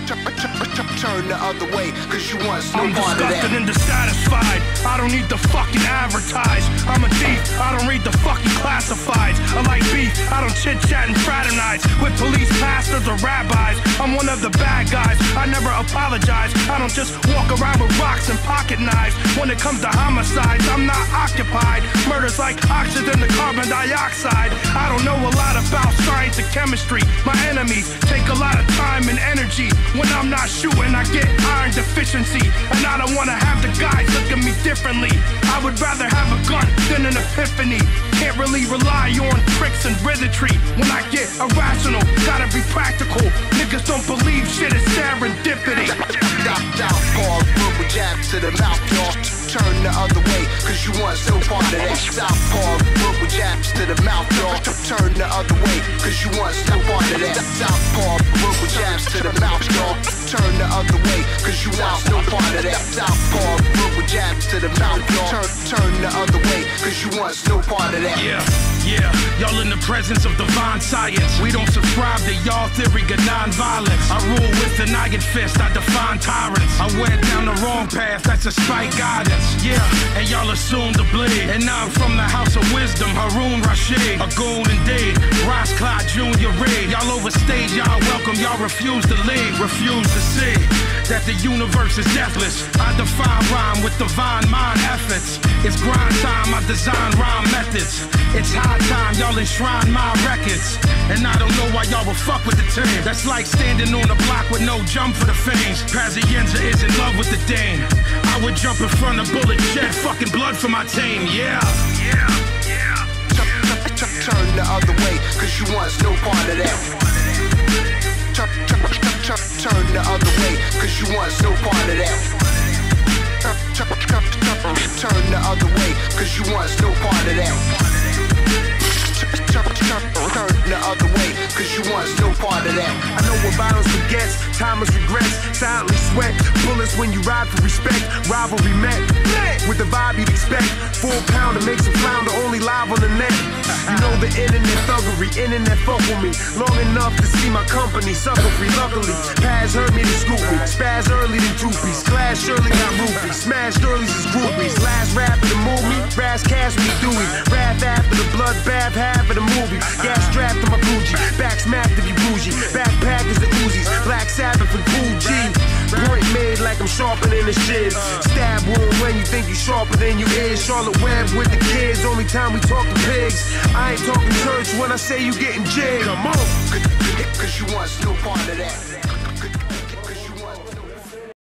Turn the other way, cause you want no part of that. I'm disgusted and dissatisfied. I don't need to fucking advertise. I'm a thief, I don't read the fucking classifieds. I like beef, I don't chit-chat and fraternize with police, pastors, or rabbis. I'm one of the bad guys, I never apologize. I don't just walk around with rocks and pocket knives. When it comes to homicides, I'm not occupied. Murder's like oxygen to carbon dioxide. I don't know a lot about science and chemistry. My enemies take a lot of time and energy. When I'm not shooting, I get iron deficiency. And I don't wanna have the guys look at me differently. I would rather have a gun than an epiphany. Can't really rely on tricks and wizardry. When I get irrational, gotta be practical. Niggas don't believe shit is serendipity. Southpaw, verbal jabs to the mouth, y'all. Turn the other way, cause you want no part of that. Southpaw, verbal jabs to the mouth, y'all. Turn the other way, cause you want no part of that. Southpaw, verbal jabs to the mouth, y'all. Turn the other way, cause you want no part of that. Southpaw, verbal jabs to the mouth, y'all. Turn the other way, cause you want no part of that. Yeah, y'all in the presence of divine science. We don't subscribe to y'all theory of non-violence. I rule with an iron fist, I define tyrants. I went down the wrong path, that's a spike guidance. Yeah, and y'all assume to bleed. And now I'm from the house of wisdom, Harun Rashid, a goon indeed. Ross Clyde Jr. Reed. Y'all overstage, y'all welcome, y'all refuse to leave. Refuse to see that the universe is deathless. I define rhyme with divine mind efforts. It's grind time, I design rhyme methods. It's high time, y'all enshrine my records. And I don't know why y'all will fuck with the team. That's like standing on the block with no jump for the fangs. Pazienza is in love with the Dane. I would jump in front of bullets, shed fucking blood for my team, yeah. Turn the other way, cause you want no part of that. Turn the other way, cause you want no part of that. Turn the other way, cause you want no part of that. Turn the other way, cause you want no part of that. I know what violence begets, timeless regrets, silently sweat, bullets when you ride for respect, rivalry met, with the vibe you'd expect, 4 pounder makes a flounder, only live on the net. You know the internet thuggery, internet fuck with me, long enough to see my company suffer free. Luckily, Paz heard me to scoop me, spaz early than Toupies, Clash early got roofies, smashed early as groupies, last rapper to move me, Raz Cash me Dewey, wrath after the bloodbath, half of the movie, gas strapped to my Gucci, back smacked to be bougie, backpack is the Uzis, Black Sabbath and Cool G, point made like I'm sharper than the shiz, stab wound when you think you sharper than you is, Charlotte Webb with the kids, only time we talk to pigs, I ain't talking church when I say you getting jigged. Come on, cause you want no part of that.